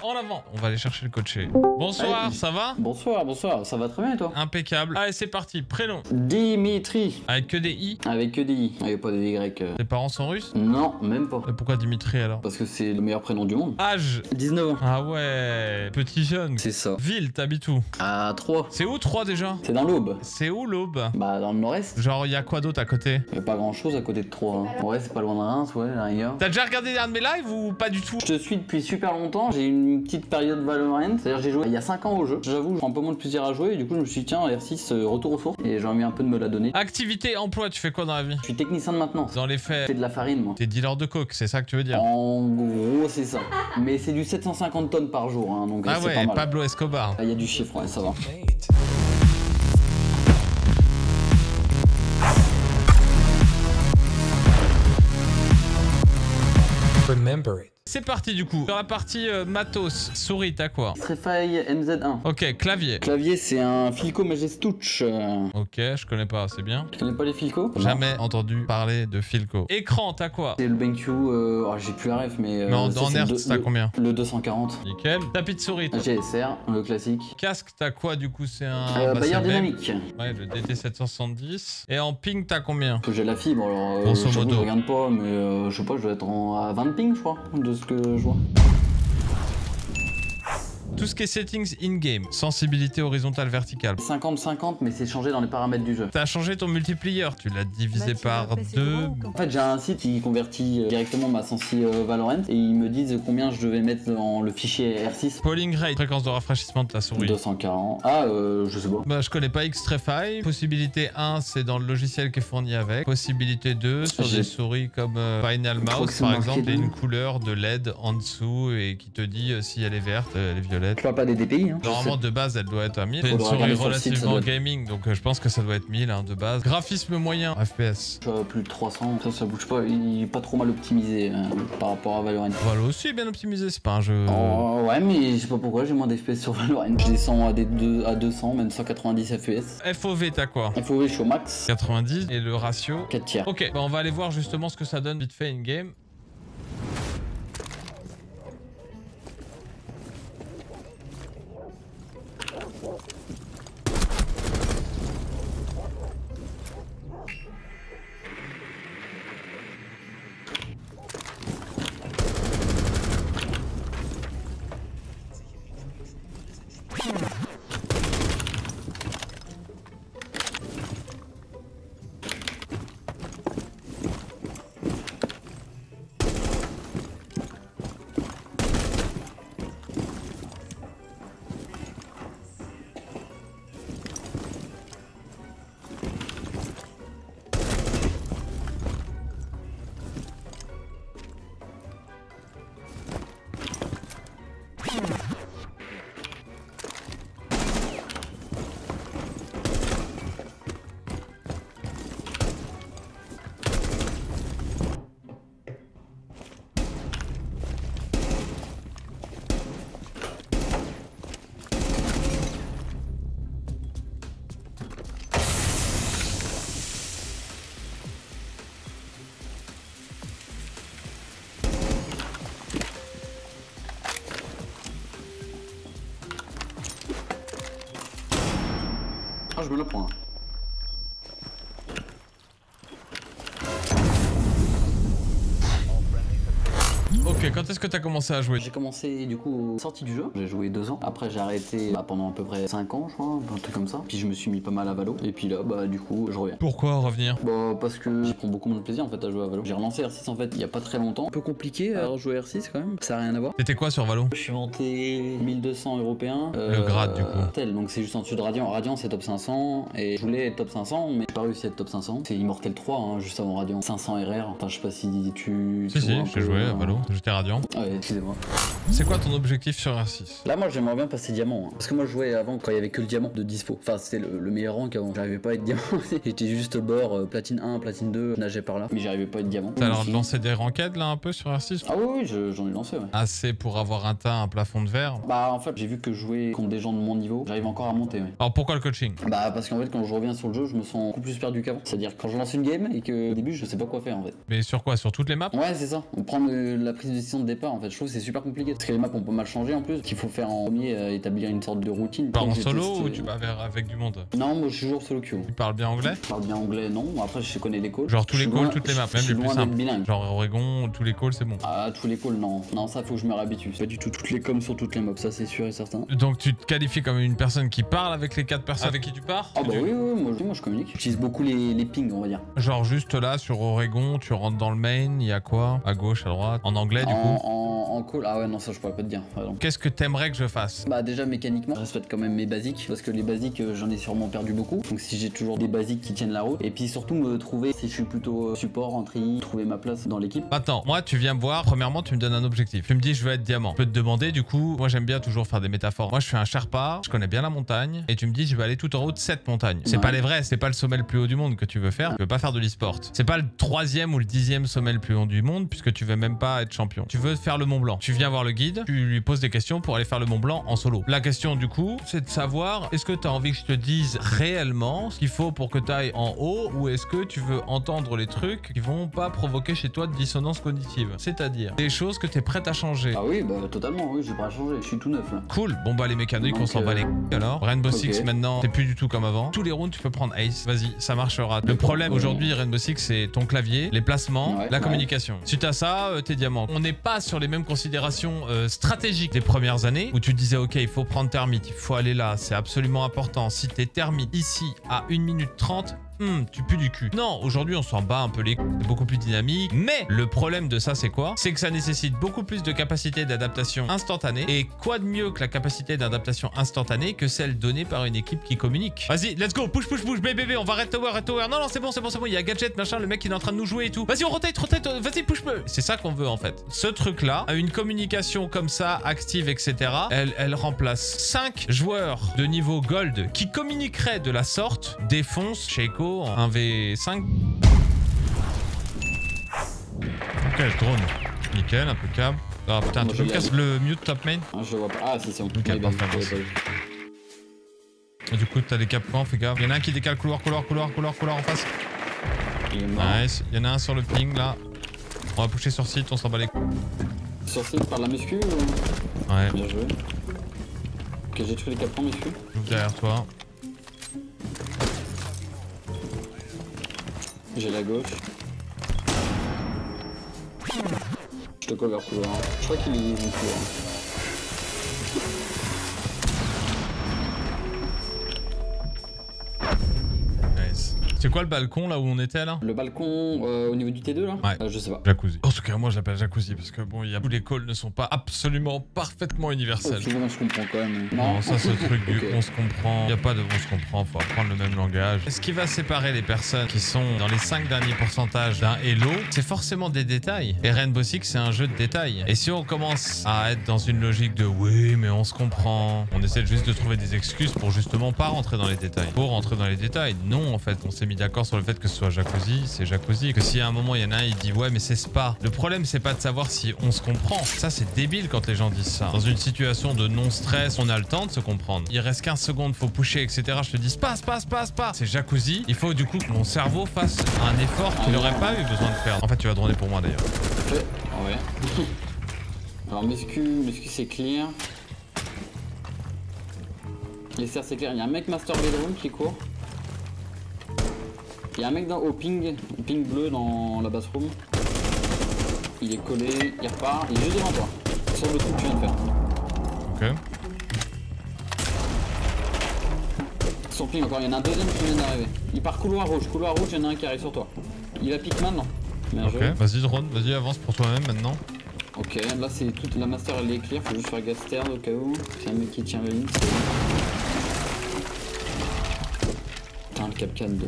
en avant. On va aller chercher le coaché. Bonsoir, Allez. ça va? Bonsoir, bonsoir, ça va très bien et toi? Impeccable. Allez, c'est parti. Prénom. Dimitri. Avec que des I. Avec que des I, avec pas des Y. Tes parents sont russes? Non, même pas. Et pourquoi Dimitri alors? Parce que c'est le meilleur prénom du monde. Âge? 19 ans. Ah ouais, petit jeune. C'est ça. Ville, t'habites où? À 3. C'est où 3 déjà? C'est dans l'Aube. C'est où l'Aube? Bah dans le nord-est. Genre, y a quoi d'autre à côté? Y a pas grand chose à côté de 3. Ouais, c'est pas loin de Reims, ouais, la rigueur. T'as déjà regardé un de mes lives ou pas du tout? Je te suis depuis super longtemps, j'ai une petite période Valorant, c'est-à-dire j'ai joué il y a 5 ans au jeu. J'avoue, j'ai un peu moins de plaisir à jouer et du coup je me suis dit tiens R6 retour aux sources et j'ai envie un peu de me la donner. Activité, emploi, tu fais quoi dans la vie? Je suis technicien de maintenance. Dans les Je faits, fais de la farine moi. t'es dealer de coke, c'est ça que tu veux dire? En gros c'est ça. Mais c'est du 750 tonnes par jour hein, donc Ah c'est ouais, pas mal. Pablo Escobar. Il y a du chiffre, ouais, ça va. Remember it. C'est parti du coup. Sur la partie matos, souris, t'as quoi? Strefai MZ1. Ok, clavier. Clavier c'est un Filco Majestouch. Ok, je connais pas, c'est bien. Tu connais pas les Filco? Jamais entendu parler de Filco. Écran, t'as quoi? C'est le BenQ, oh, j'ai plus la ref mais... Mais en ça, c'est hertz, t'as combien? Le 240. Nickel. Tapis de souris. GSR, le classique. Casque, t'as quoi du coup? C'est un... Bayer c'est le même. Dynamique. Ouais, le DT770. Et en ping, t'as combien? J'ai la fibre, alors Grosso j'avoue, modo. je regarde pas, mais je sais pas, je dois être à 20 ping, je crois, de ce que je vois. Tout ce qui est settings in-game. Sensibilité horizontale, verticale. 50-50, mais c'est changé dans les paramètres du jeu. T'as changé ton multiplier, tu l'as divisé par 2. En fait, j'ai un site qui convertit directement ma sensi Valorant et ils me disent combien je devais mettre dans le fichier R6. Polling rate, fréquence de rafraîchissement de ta souris. 240. Ah, je sais pas. Bah, je connais pas Xtrefy. Possibilité 1, c'est dans le logiciel qui est fourni avec. Possibilité 2, sur des souris comme Final Je crois que Mouse, c'est par marqué exemple, il y a deux. une couleur de LED en dessous et qui te dit si elle est verte, elle est violette. Je parle pas des DPI, hein. Normalement, de base, elle doit être à 1000. C'est une Faudra souris regarder sur le site, ça relativement doit être- gaming, donc je pense que ça doit être 1000 hein, de base. Graphisme moyen, FPS. Je suis à plus de 300, ça bouge pas, il est pas trop mal optimisé par rapport à Valorant. Voilà, aussi bien optimisé, c'est pas un jeu... Oh, ouais, mais je sais pas pourquoi j'ai moins d'FPS sur Valorant. Je descends à 200, même 190 FPS. FOV, t'as quoi? FOV, je suis au max. 90 et le ratio 4 tiers. Ok, bah on va aller voir justement ce que ça donne vite fait in-game. Ah, je me le prends. Ok, quand est-ce que t'as commencé à jouer? J'ai commencé du coup aux sorties du jeu, j'ai joué 2 ans. Après j'ai arrêté pendant à peu près 5 ans je crois, un truc comme ça. Puis je me suis mis pas mal à Valo. Et puis là bah du coup je reviens. Pourquoi revenir? Bah parce que j'y prends beaucoup moins de plaisir en fait à jouer à Valo. J'ai relancé R6 en fait il y a pas très longtemps. Un peu compliqué à rejouer R6 quand même, ça a rien à voir. T'étais quoi sur Valo? Je suis monté 1200 européens. Le grade, du coup. Tel, donc c'est juste en dessous de Radiant. Radiant c'est top 500 et je voulais être top 500 mais j'ai pas réussi à être top 500. C'est Immortel 3 hein, juste avant Radiant. 500 RR. Enfin je sais pas si tu... Si, vois un j'ai peu, joué à Valo, j'étais radiant. Ouais, excusez-moi. C'est quoi ton objectif sur R6? Là, moi, j'aimerais bien passer diamant. Hein. Parce que moi, je jouais avant quand il y avait que le diamant de dispo. Enfin, c'était le meilleur rank avant. J'arrivais pas à être diamant. J'étais juste au bord, platine 1, platine 2, je nageais par là. Mais j'arrivais pas à être diamant. T'as alors lancé des ranked là un peu sur R6? Ah oui, j'en ai lancé, ouais. Assez pour avoir un teint, un plafond de verre? Bah, en fait, j'ai vu que jouer contre des gens de mon niveau, j'arrive encore à monter, ouais. Alors pourquoi le coaching? Bah, parce qu'en fait, quand je reviens sur le jeu, je me sens beaucoup plus perdu qu'avant. C'est-à-dire quand je lance une game et que au début, je sais pas quoi faire en fait. Mais sur quoi? Sur toutes les maps? Ouais, c'est ça. On prend la prise de décision de départ en fait. Je trouve que c'est super compliqué parce que les maps ont pas mal changé en plus. Qu'il faut faire en premier, établir une sorte de routine. Tu pars en solo ou tu vas avec du monde? Non, moi je suis toujours solo queue. Tu parles bien anglais? Je parle bien anglais, non. Après, je connais les calls. Genre tous les calls, toutes les maps, même les plus simples. Bilingue. Genre Oregon, tous les calls, c'est bon. Ah, tous les calls, non. Non, ça faut que je me réhabitue. Pas du tout toutes les coms sur toutes les maps, ça c'est sûr et certain. Donc tu te qualifies comme une personne qui parle avec les 4 personnes avec qui tu pars? Ah bah oui, moi je communique. J'utilise beaucoup les pings, on va dire. Genre juste là sur Oregon, tu rentres dans le main, il y a quoi? À gauche, à droite? En anglais du coup? En call, ah ouais, non, ça je pourrais pas te dire. Qu'est-ce que t'aimerais que je fasse? Bah déjà mécaniquement, je respecte quand même mes basiques parce que les basiques, j'en ai sûrement perdu beaucoup. Donc si j'ai toujours des basiques qui tiennent la route. Et puis surtout me trouver, si je suis plutôt support, entry, trouver ma place dans l'équipe. Attends, moi tu viens me voir, premièrement tu me donnes un objectif. Tu me dis je veux être diamant. Je peux te demander du coup, moi j'aime bien toujours faire des métaphores. Moi je suis un Sherpa, je connais bien la montagne. Et tu me dis je vais aller tout en haut de cette montagne. C'est pas les vrais, c'est pas le sommet le plus haut du monde que tu veux faire. Tu veux pas faire de l'e-sport. C'est pas le 3e ou le 10e sommet le plus haut du monde puisque tu veux même pas être champion. Tu veux faire le Mont Blanc. Tu viens voir le guide, tu lui poses des questions pour aller faire le Mont Blanc en solo. La question du coup, c'est de savoir est-ce que tu as envie que je te dise réellement ce qu'il faut pour que tu ailles en haut ou est-ce que tu veux entendre les trucs qui vont pas provoquer chez toi de dissonance cognitive. C'est-à-dire des choses que tu es prête à changer. Ah oui, bah totalement, oui, je suis prêt à changer. Je suis tout neuf là. Cool. Bon bah les mécaniques, on s'en bat les alors. Rainbow Six maintenant, c'est plus du tout comme avant. Tous les rounds, tu peux prendre Ace. Vas-y, ça marchera. Le problème aujourd'hui, Rainbow Six, c'est ton clavier, les placements, la communication. Suite à ça, t'es diamant. On n'est pas sur les mêmes considérations stratégiques des premières années où tu disais ok, il faut prendre termite, il faut aller là, c'est absolument important. Si t'es termite ici à 1 minute 30, tu pues du cul. Non, aujourd'hui on s'en bat un peu les couilles, c'est beaucoup plus dynamique. Mais le problème de ça c'est quoi? C'est que ça nécessite beaucoup plus de capacité d'adaptation instantanée. Et quoi de mieux que la capacité d'adaptation instantanée que celle donnée par une équipe qui communique? Vas-y, let's go, push, bébé, on va red tower. Non, c'est bon, il y a gadget, machin, le mec il est en train de nous jouer et tout. Vas-y, on rotate, vas-y, push. C'est ça qu'on veut en fait. Ce truc là, une communication comme ça, active, etc. Elle remplace 5 joueurs de niveau gold qui communiqueraient de la sorte, défonce Shaco en 1v5. Ok, drone. Nickel, impeccable. Ah putain, tu peux me casser le mute top main? Ah, je vois pas. Ah, c'est ça. Nickel, parfait. Du coup, t'as des capcans, fais gaffe. Il y en a un qui décale couloir en face. Nice. Il y en a un sur le ping là. On va pusher sur site, on s'en bat les couilles. Sur site par la muscu ou... Ouais. Bien joué. Ok, j'ai tué les capcans muscu. J'ouvre derrière toi. J'ai la gauche. Je te cover couloir. Je crois qu'il est couloir. Nice. C'est quoi le balcon là où on était là? Le balcon au niveau du T2 là? Ouais. Je sais pas. Jacuzzi. En tout cas, moi je l'appelle jacuzzi parce que bon, tous les calls ne sont pas absolument parfaitement universels. Souvent on se comprend quand même. Non, ça c'est le truc du on se comprend. Y a pas de on se comprend, faut apprendre le même langage. Ce qui va séparer les personnes qui sont dans les 5 derniers pourcentages d'un Elo, c'est forcément des détails. Et Rainbow Six, c'est un jeu de détails. Et si on commence à être dans une logique de oui, mais on se comprend, on essaie juste de trouver des excuses pour justement pas rentrer dans les détails. Pour rentrer dans les détails, non en fait, on s'est mis d'accord sur le fait que ce soit jacuzzi, c'est jacuzzi. Que si à un moment il y en a un, il dit ouais mais c'est spa. Le problème c'est pas de savoir si on se comprend. Ça c'est débile quand les gens disent ça. Dans une situation de non-stress, on a le temps de se comprendre. Il reste 15 secondes, faut pusher, etc. Je te dis spa. C'est jacuzzi. Il faut du coup que mon cerveau fasse un effort qu'il n'aurait pas eu besoin de faire. En fait tu vas droner pour moi d'ailleurs. Ouais. Alors muscu c'est clear. Les serres c'est clair. Il y a un mec master bedroom qui court. Il y a un mec au ping bleu dans la bathroom. Il est collé, il repart, il est juste devant toi. Sur le truc que tu viens de faire. Ok. Son ping encore, il y en a un deuxième qui vient d'arriver. Il part couloir rouge, il y en a un qui arrive sur toi. Il va pique maintenant. Bien joué. Ok, vas-y drone, vas-y avance pour toi-même maintenant. Ok, là c'est toute la master elle est clear, faut juste faire gaffe stern au cas où. C'est un mec qui tient la ligne, c'est bon. Putain le capcan 2.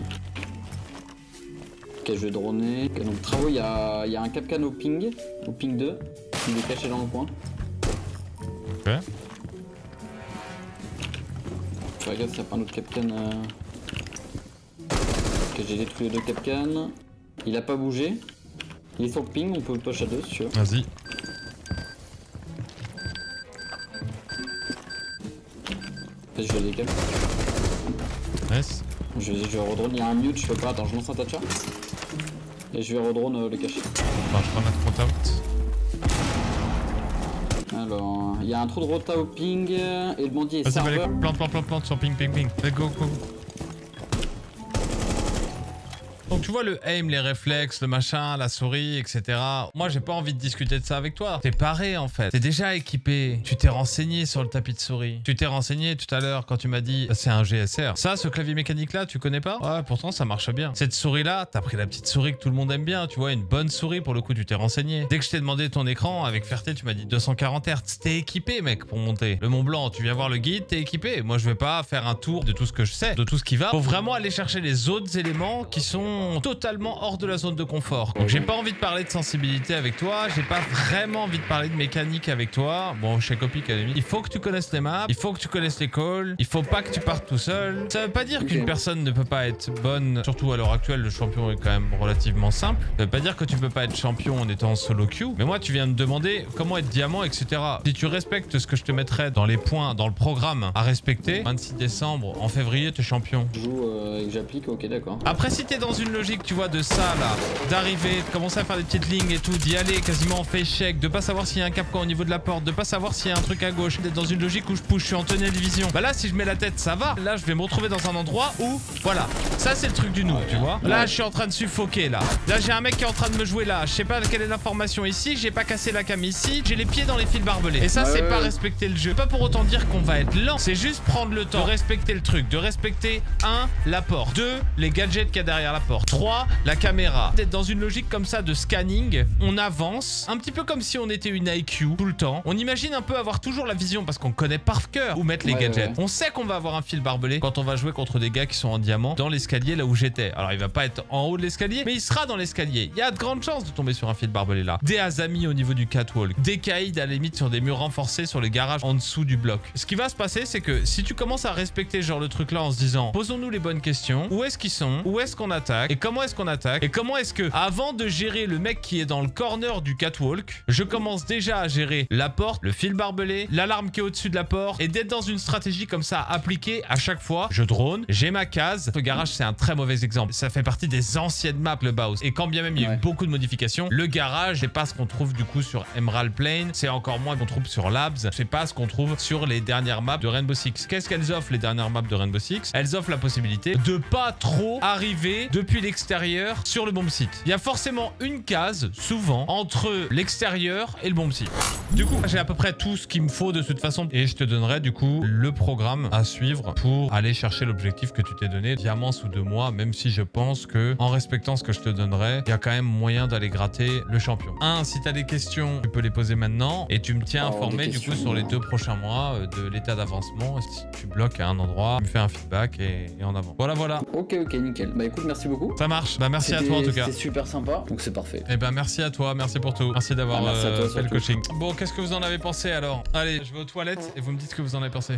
Ok, je vais droner. Okay, donc travaux, il y a un capcan au ping 2. Il est caché dans le coin. Ok. Je regarde s'il n'y a pas un autre capcan. Ok, j'ai détruit les 2 capcans. Il a pas bougé. Il est sur le ping, on peut le push à 2 si tu veux. Vas-y. Je vais décaler. Nice. Je vais redrone, il y a un mute, je peux pas. Attends, je lance un tatcha. Et je vais redrone le cacher. Attends, je prends notre contact. Il y a un trou de rota au ping et le bandit est Vas-y, serveur. plante sur ping. Let's go. Donc tu vois le aim, les réflexes, le machin, la souris, etc. Moi j'ai pas envie de discuter de ça avec toi. T'es paré en fait. T'es déjà équipé. Tu t'es renseigné sur le tapis de souris. Tu t'es renseigné tout à l'heure quand tu m'as dit c'est un GSR. Ça, ce clavier mécanique là, tu connais pas? Ouais, pourtant ça marche bien. Cette souris là, t'as pris la petite souris que tout le monde aime bien. Tu vois, une bonne souris pour le coup, tu t'es renseigné. Dès que je t'ai demandé ton écran, avec fierté, tu m'as dit 240 Hz. T'es équipé mec pour monter. Le Mont Blanc, tu viens voir le guide, t'es équipé. Moi je vais pas faire un tour de tout ce que je sais, de tout ce qui va. Faut vraiment aller chercher les autres éléments qui sont totalement hors de la zone de confort. Donc j'ai pas envie de parler de sensibilité avec toi, j'ai pas vraiment envie de parler de mécanique avec toi. Bon, chez Copy Academy, il faut que tu connaisses les maps, il faut que tu connaisses les calls, il faut pas que tu partes tout seul. Ça veut pas dire qu'une personne ne peut pas être bonne, surtout à l'heure actuelle, le champion est quand même relativement simple. Ça veut pas dire que tu peux pas être champion en étant en solo queue, mais moi tu viens de demander comment être diamant, etc. Si tu respectes ce que je te mettrais dans les points, dans le programme à respecter, 26 décembre, en février, t'es champion. Je joue et que j'applique, ok d'accord. Après si t'es dans une logique, tu vois, de ça là, d'arriver, de commencer à faire des petites lignes et tout, d'y aller quasiment en face check, de pas savoir s'il y a un capcan au niveau de la porte, de pas savoir s'il y a un truc à gauche, d'être dans une logique où je push, je suis en tenue à division. Bah là si je mets la tête ça va, là je vais me retrouver dans un endroit où, voilà, ça c'est le truc du noob, tu vois. Là je suis en train de suffoquer là, j'ai un mec qui est en train de me jouer là, je sais pas quelle est l'information ici, j'ai pas cassé la cam ici, j'ai les pieds dans les fils barbelés. Et ça c'est pas respecter le jeu, pas pour autant dire qu'on va être lent, c'est juste prendre le temps de respecter le truc, de respecter 1, la porte, 2, les gadgets qu'il y a derrière la porte, 3, la caméra. D'être dans une logique comme ça de scanning, on avance, un petit peu comme si on était une IQ tout le temps. On imagine un peu avoir toujours la vision parce qu'on connaît par cœur où mettre les gadgets. On sait qu'on va avoir un fil barbelé quand on va jouer contre des gars qui sont en diamant dans l'escalier là où j'étais. Alors il va pas être en haut de l'escalier, mais il sera dans l'escalier. Il y a de grandes chances de tomber sur un fil barbelé là. Des Azami au niveau du catwalk, des caïds à la limite sur des murs renforcés sur les garages en dessous du bloc. Ce qui va se passer, c'est que si tu commences à respecter genre le truc là en se disant posons-nous les bonnes questions, où est-ce qu'ils sont, où est-ce qu'on attaque et comment est-ce qu'on attaque et comment est-ce que avant de gérer le mec qui est dans le corner du catwalk, je commence déjà à gérer la porte, le fil barbelé, l'alarme qui est au-dessus de la porte et d'être dans une stratégie comme ça appliquée à chaque fois. Je drone, j'ai ma case. Le garage c'est un très mauvais exemple. Ça fait partie des anciennes maps le Baus. Et quand bien même il y a eu beaucoup de modifications, le garage c'est pas ce qu'on trouve du coup sur Emerald Plain, c'est encore moins qu'on trouve sur Labs, c'est pas ce qu'on trouve sur les dernières maps de Rainbow Six. Qu'est-ce qu'elles offrent les dernières maps de Rainbow Six? Elles offrent la possibilité de pas trop arriver depuis l'extérieur sur le bomb site. Il y a forcément une case, souvent, entre l'extérieur et le bomb site. Du coup, j'ai à peu près tout ce qu'il me faut de toute façon et je te donnerai du coup le programme à suivre pour aller chercher l'objectif que tu t'es donné, diamant sous 2 mois, même si je pense que en respectant ce que je te donnerai, il y a quand même moyen d'aller gratter le champion. Si tu as des questions, tu peux les poser maintenant et tu me tiens informé du coup sur les 2 prochains mois de l'état d'avancement. Si tu bloques à un endroit, tu me fais un feedback et en avant. Voilà. Ok, nickel. Bah écoute, merci beaucoup. Ça marche. Bah merci à toi en tout cas. C'était super sympa, donc c'est parfait. Et ben merci à toi, merci pour tout. Merci d'avoir fait le coaching. Bon, qu'est-ce que vous en avez pensé alors? Allez, je vais aux toilettes et vous me dites ce que vous en avez pensé.